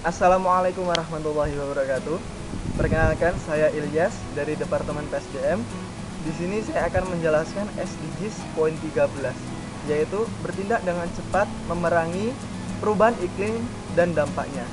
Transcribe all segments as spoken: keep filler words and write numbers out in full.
Assalamualaikum warahmatullahi wabarakatuh. Perkenalkan, saya Ilyas dari Departemen P S D M. Di sini saya akan menjelaskan S D Gs poin tiga belas, yaitu bertindak dengan cepat memerangi perubahan iklim dan dampaknya.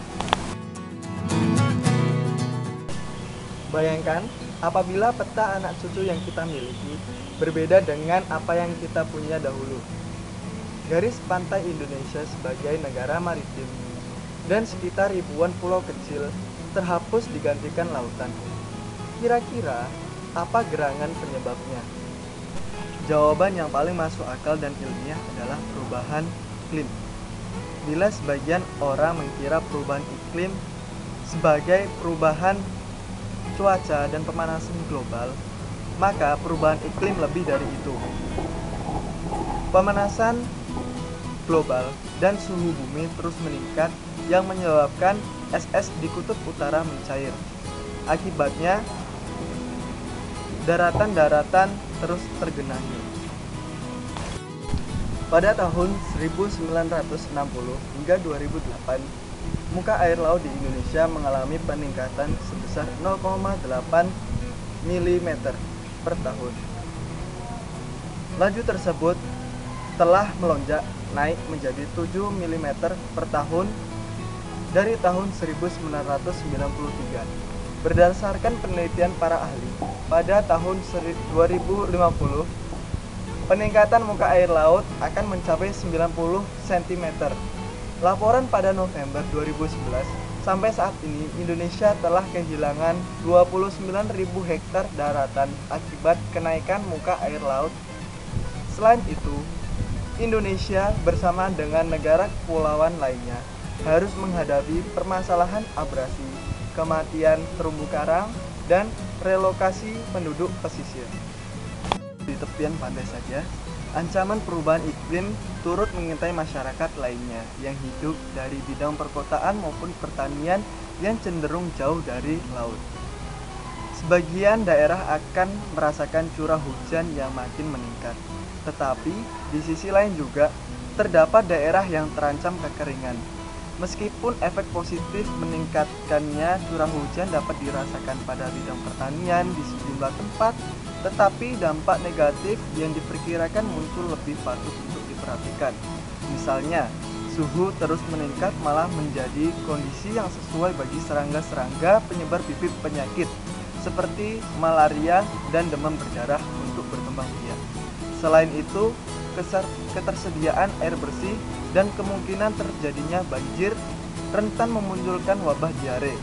Bayangkan apabila peta anak cucu yang kita miliki berbeda dengan apa yang kita punya dahulu. Garis pantai Indonesia sebagai negara maritim dan sekitar ribuan pulau kecil terhapus digantikan lautan. Kira-kira apa gerangan penyebabnya? Jawaban yang paling masuk akal dan ilmiah adalah perubahan iklim. Bila sebagian orang mengira perubahan iklim sebagai perubahan cuaca dan pemanasan global, maka perubahan iklim lebih dari itu. Pemanasan global dan suhu bumi terus meningkat yang menyebabkan es es di kutub utara mencair. Akibatnya, daratan-daratan terus tergenangi. Pada tahun seribu sembilan ratus enam puluh hingga dua ribu delapan, muka air laut di Indonesia mengalami peningkatan sebesar nol koma delapan milimeter per tahun. Laju tersebut telah melonjak naik menjadi tujuh milimeter per tahun dari tahun seribu sembilan ratus sembilan puluh tiga. Berdasarkan penelitian para ahli, pada tahun dua ribu lima puluh, peningkatan muka air laut akan mencapai sembilan puluh sentimeter. Laporan pada November dua ribu sebelas, sampai saat ini Indonesia telah kehilangan dua puluh sembilan ribu hektar daratan akibat kenaikan muka air laut. Selain itu, Indonesia bersama dengan negara kepulauan lainnya harus menghadapi permasalahan abrasi, kematian terumbu karang, dan relokasi penduduk pesisir. Di tepian pantai saja, ancaman perubahan iklim turut mengintai masyarakat lainnya yang hidup dari bidang perkotaan maupun pertanian yang cenderung jauh dari laut. Sebagian daerah akan merasakan curah hujan yang makin meningkat, tetapi di sisi lain juga terdapat daerah yang terancam kekeringan. Meskipun efek positif meningkatkannya curah hujan dapat dirasakan pada bidang pertanian di sejumlah tempat, tetapi dampak negatif yang diperkirakan muncul lebih patut untuk diperhatikan. Misalnya, suhu terus meningkat malah menjadi kondisi yang sesuai bagi serangga-serangga penyebar bibit penyakit seperti malaria dan demam berdarah untuk berkembang biak. Selain itu, ketersediaan air bersih dan kemungkinan terjadinya banjir rentan memunculkan wabah diare.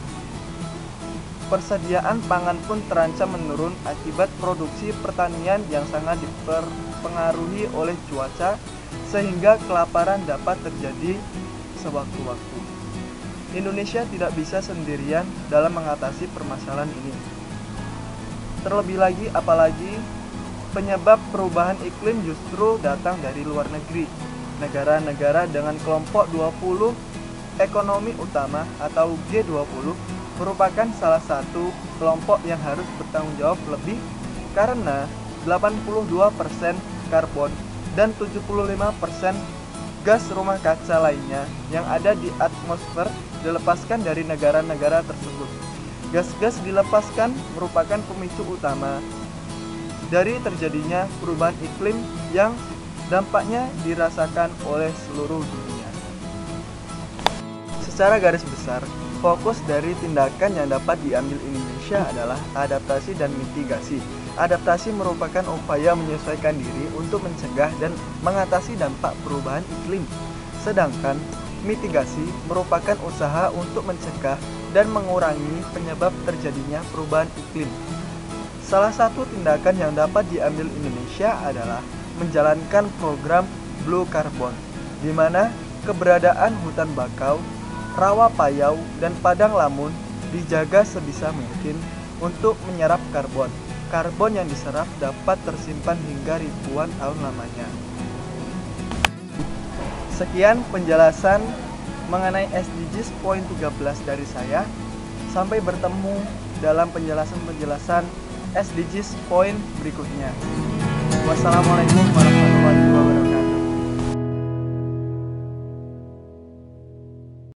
Persediaan pangan pun terancam menurun akibat produksi pertanian yang sangat dipengaruhi oleh cuaca, sehingga kelaparan dapat terjadi sewaktu-waktu. Indonesia tidak bisa sendirian dalam mengatasi permasalahan ini. Terlebih lagi, apalagi penyebab perubahan iklim justru datang dari luar negeri. Negara-negara dengan kelompok dua puluh ekonomi utama atau G dua puluh merupakan salah satu kelompok yang harus bertanggung jawab lebih karena delapan puluh dua persen karbon dan tujuh puluh lima persen gas rumah kaca lainnya yang ada di atmosfer dilepaskan dari negara-negara tersebut. Gas-gas dilepaskan merupakan pemicu utama dari terjadinya perubahan iklim yang dampaknya dirasakan oleh seluruh dunia. Secara garis besar, fokus dari tindakan yang dapat diambil Indonesia adalah adaptasi dan mitigasi. Adaptasi merupakan upaya menyesuaikan diri untuk mencegah dan mengatasi dampak perubahan iklim. Sedangkan mitigasi merupakan usaha untuk mencegah dan mengurangi penyebab terjadinya perubahan iklim. Salah satu tindakan yang dapat diambil Indonesia adalah menjalankan program Blue Carbon, di mana keberadaan hutan bakau, rawa payau, dan padang lamun dijaga sebisa mungkin untuk menyerap karbon. Karbon yang diserap dapat tersimpan hingga ribuan tahun lamanya. Sekian penjelasan mengenai S D Gs poin tiga belas dari saya. Sampai bertemu dalam penjelasan-penjelasan S D Gs poin berikutnya. Wassalamualaikum warahmatullahi wabarakatuh.